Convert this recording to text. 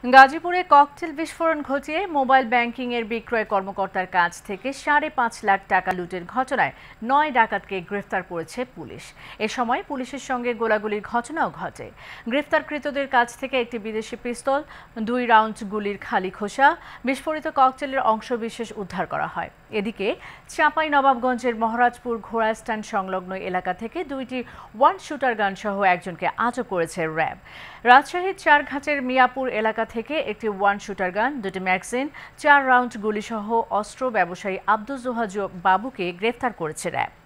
গাজীপুরে ককটেল বিস্ফোরণ ঘটিয়ে মোবাইল ব্যাংকিং এর বিক্রয় কর্মকর্তার কাছ থেকে ৫.৫ লাখ টাকা লুটের ঘটনায় ৯ ডাকাতকে গ্রেফতার করেছে পুলিশ। এ সময় পুলিশের সঙ্গে গোলাগুলির ঘটনাও ঘটে। গ্রেফতারকৃতদের কাছ থেকে একটি বিদেশি পিস্তল, ২ রাউন্ড গুলির খালি খোসা, বিস্ফোরিত ককটেলের অংশবিশেষ উদ্ধার করা হয়। এদিকে চাঁপাইনবাবগঞ্জের মহারাজপুর ঘোড়া স্ট্যান্ড সংলগ্ন এলাকা থেকে ২টি ওয়ান শুটার গান সহ একজনকে আটক করেছে র্যাব। রাজশাহীর চারঘাটের মিয়াপুর এলাকা থেকে একটি ওয়ান শুটার গান, ২টি ম্যাগজিন, ৪ রাউন্ড গুলিসহ অস্ত্র ব্যবসায়ী আব্দুল জোহা বাবুকে গ্রেফতার করেছে র্যাব।